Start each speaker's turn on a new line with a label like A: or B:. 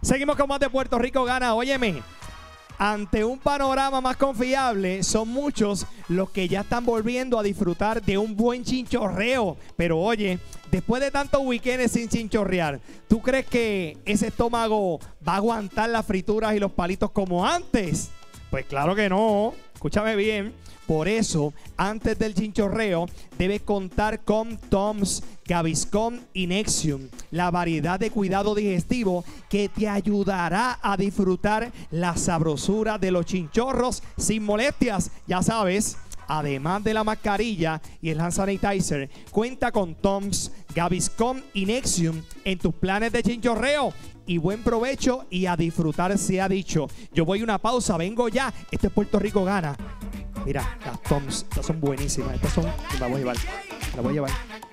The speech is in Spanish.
A: Seguimos con más de Puerto Rico Gana. Óyeme, ante un panorama más confiable, son muchos los que ya están volviendo a disfrutar de un buen chinchorreo. Pero oye, después de tantos weekends sin chinchorrear, ¿tú crees que ese estómago va a aguantar las frituras y los palitos como antes? Pues claro que no. Escúchame bien. Por eso, antes del chinchorreo, debes contar con Tom's, Gaviscon y Nexium, la variedad de cuidado digestivo que te ayudará a disfrutar la sabrosura de los chinchorros sin molestias. Ya sabes, además de la mascarilla y el hand sanitizer, cuenta con Tom's, Gaviscon y Nexium en tus planes de chinchorreo. Y buen provecho y a disfrutar se ha dicho. Yo voy a una pausa, vengo ya. Este es Puerto Rico Gana. Mira, las Tom's, estas son buenísimas. Estas son, me las voy a llevar.